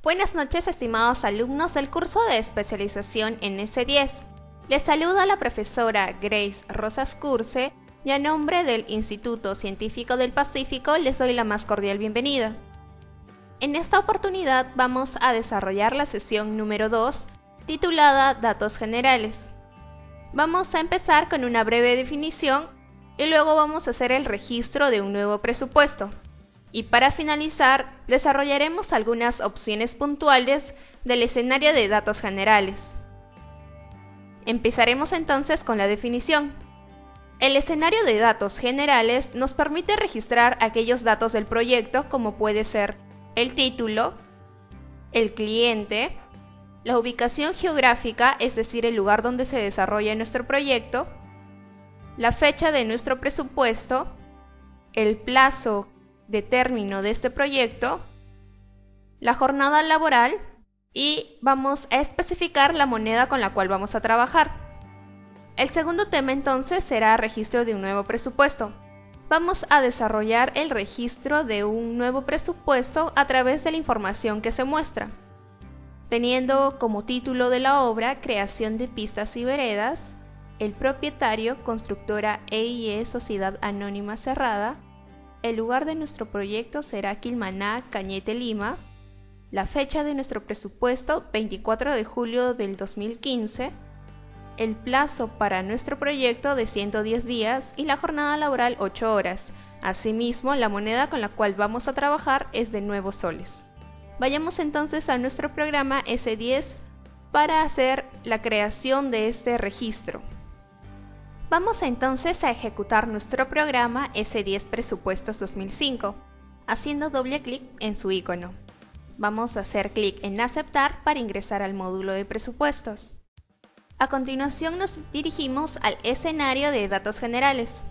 Buenas noches, estimados alumnos del curso de especialización en S10. Les saluda la profesora Grace Rosas Curse y a nombre del Instituto Científico del Pacífico les doy la más cordial bienvenida. En esta oportunidad vamos a desarrollar la sesión número 2, titulada Datos Generales. Vamos a empezar con una breve definición y luego vamos a hacer el registro de un nuevo presupuesto. Y para finalizar, desarrollaremos algunas opciones puntuales del escenario de datos generales. Empezaremos entonces con la definición. El escenario de datos generales nos permite registrar aquellos datos del proyecto como puede ser el título, el cliente, la ubicación geográfica, es decir, el lugar donde se desarrolla nuestro proyecto, la fecha de nuestro presupuesto, el plazo de término de este proyecto, la jornada laboral y vamos a especificar la moneda con la cual vamos a trabajar. El segundo tema entonces será registro de un nuevo presupuesto. Vamos a desarrollar el registro de un nuevo presupuesto a través de la información que se muestra, teniendo como título de la obra Creación de pistas y veredas, el propietario Constructora EIE Sociedad Anónima Cerrada, el lugar de nuestro proyecto será Quilmaná, Cañete, Lima, la fecha de nuestro presupuesto 24 de julio del 2015, el plazo para nuestro proyecto de 110 días y la jornada laboral 8 horas. Asimismo, la moneda con la cual vamos a trabajar es de nuevos soles. Vayamos entonces a nuestro programa S10 para hacer la creación de este registro. Vamos entonces a ejecutar nuestro programa S10 Presupuestos 2005, haciendo doble clic en su icono. Vamos a hacer clic en Aceptar para ingresar al módulo de presupuestos. A continuación nos dirigimos al escenario de datos generales.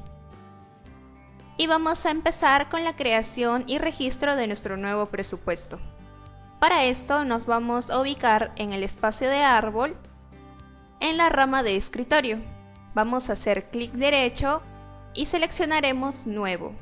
Y vamos a empezar con la creación y registro de nuestro nuevo presupuesto. Para esto nos vamos a ubicar en el espacio de árbol, en la rama de escritorio. Vamos a hacer clic derecho y seleccionaremos Nuevo.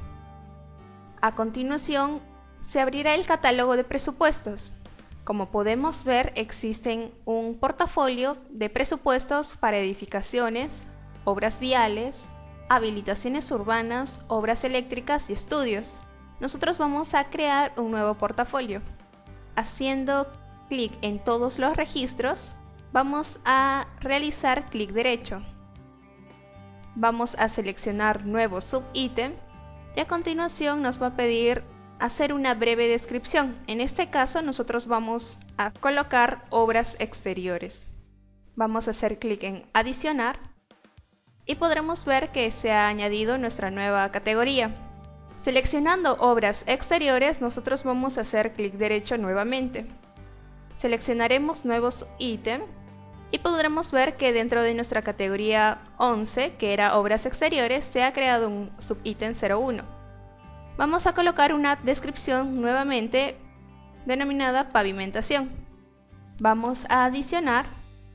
A continuación, se abrirá el catálogo de presupuestos. Como podemos ver, existen un portafolio de presupuestos para edificaciones, obras viales, habilitaciones urbanas, obras eléctricas y estudios. Nosotros vamos a crear un nuevo portafolio. Haciendo clic en todos los registros, vamos a realizar clic derecho. Vamos a seleccionar nuevo subítem y a continuación nos va a pedir hacer una breve descripción. En este caso nosotros vamos a colocar obras exteriores. Vamos a hacer clic en adicionar y podremos ver que se ha añadido nuestra nueva categoría. Seleccionando obras exteriores, nosotros vamos a hacer clic derecho nuevamente. Seleccionaremos nuevo subítem y podremos ver que dentro de nuestra categoría 11, que era obras exteriores, se ha creado un subítem 01. Vamos a colocar una descripción nuevamente denominada pavimentación. Vamos a adicionar.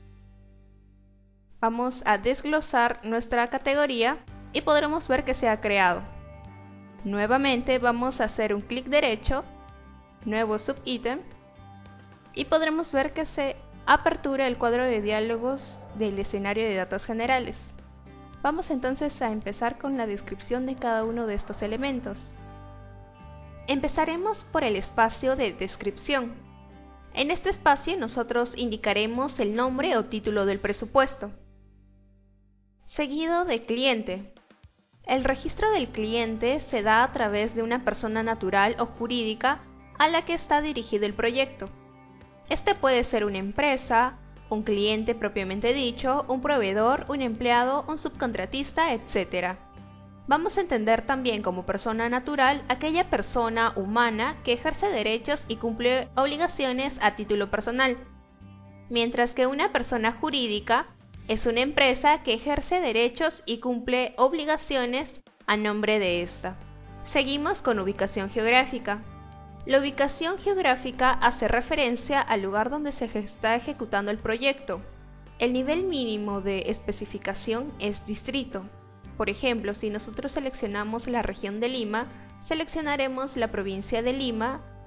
Vamos a desglosar nuestra categoría y podremos ver que se ha creado. Nuevamente vamos a hacer un clic derecho, nuevo subítem y podremos ver que se apertura el cuadro de diálogos del escenario de datos generales. Vamos entonces a empezar con la descripción de cada uno de estos elementos. Empezaremos por el espacio de descripción. En este espacio nosotros indicaremos el nombre o título del presupuesto, seguido de cliente. El registro del cliente se da a través de una persona natural o jurídica a la que está dirigido el proyecto. Este puede ser una empresa, un cliente propiamente dicho, un proveedor, un empleado, un subcontratista, etc. Vamos a entender también como persona natural aquella persona humana que ejerce derechos y cumple obligaciones a título personal, mientras que una persona jurídica es una empresa que ejerce derechos y cumple obligaciones a nombre de esta. Seguimos con ubicación geográfica. La ubicación geográfica hace referencia al lugar donde se está ejecutando el proyecto. El nivel mínimo de especificación es distrito. Por ejemplo, si nosotros seleccionamos la región de Lima, seleccionaremos la provincia de Lima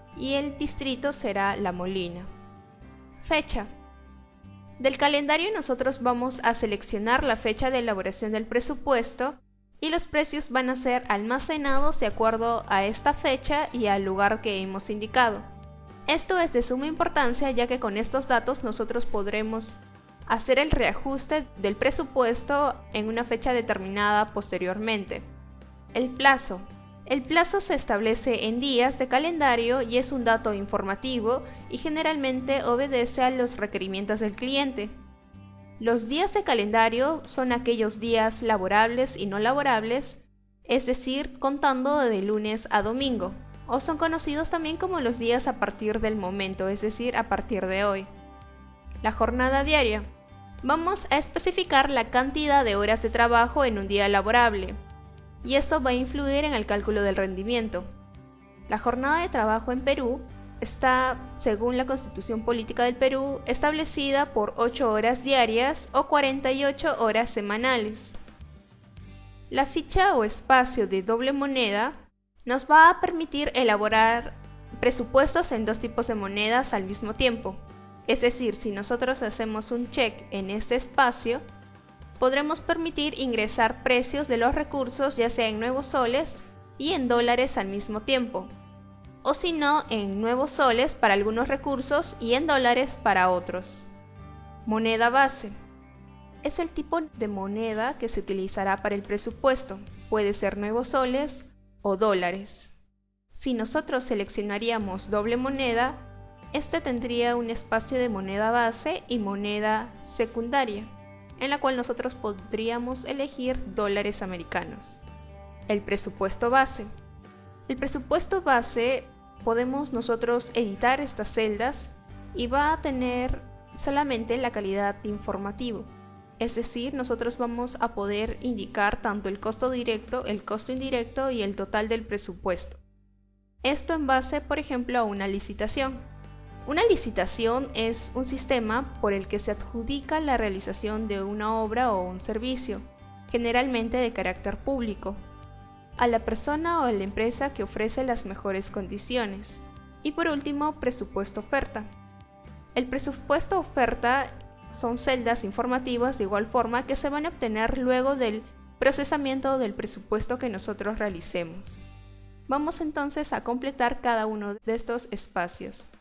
y el distrito será La Molina. Fecha. Del calendario nosotros vamos a seleccionar la fecha de elaboración del presupuesto y los precios van a ser almacenados de acuerdo a esta fecha y al lugar que hemos indicado. Esto es de suma importancia ya que con estos datos nosotros podremos hacer el reajuste del presupuesto en una fecha determinada posteriormente. El plazo. El plazo se establece en días de calendario y es un dato informativo y generalmente obedece a los requerimientos del cliente. Los días de calendario son aquellos días laborables y no laborables, es decir, contando de lunes a domingo, o son conocidos también como los días a partir del momento, es decir, a partir de hoy. La jornada diaria. Vamos a especificar la cantidad de horas de trabajo en un día laborable, y esto va a influir en el cálculo del rendimiento. La jornada de trabajo en Perú está, según la Constitución Política del Perú, establecida por 8 horas diarias o 48 horas semanales. La ficha o espacio de doble moneda nos va a permitir elaborar presupuestos en dos tipos de monedas al mismo tiempo. Es decir, si nosotros hacemos un check en este espacio, podremos permitir ingresar precios de los recursos ya sea en nuevos soles y en dólares al mismo tiempo, o si no, en nuevos soles para algunos recursos y en dólares para otros. Moneda base. Es el tipo de moneda que se utilizará para el presupuesto, puede ser nuevos soles o dólares. Si nosotros seleccionaríamos doble moneda, este tendría un espacio de moneda base y moneda secundaria, en la cual nosotros podríamos elegir dólares americanos. El presupuesto base. El presupuesto base podemos nosotros editar estas celdas y va a tener solamente la calidad de informativo. Es decir, nosotros vamos a poder indicar tanto el costo directo, el costo indirecto y el total del presupuesto. Esto en base, por ejemplo, a una licitación. Una licitación es un sistema por el que se adjudica la realización de una obra o un servicio, generalmente de carácter público, a la persona o a la empresa que ofrece las mejores condiciones. Y por último, presupuesto oferta. El presupuesto oferta son celdas informativas de igual forma que se van a obtener luego del procesamiento del presupuesto que nosotros realicemos. Vamos entonces a completar cada uno de estos espacios.